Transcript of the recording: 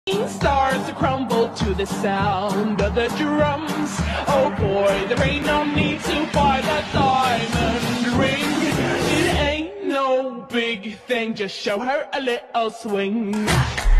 Stars to crumble to the sound of the drums. Oh boy, there ain't no need to buy that diamond ring. It ain't no big thing, just show her a little swing.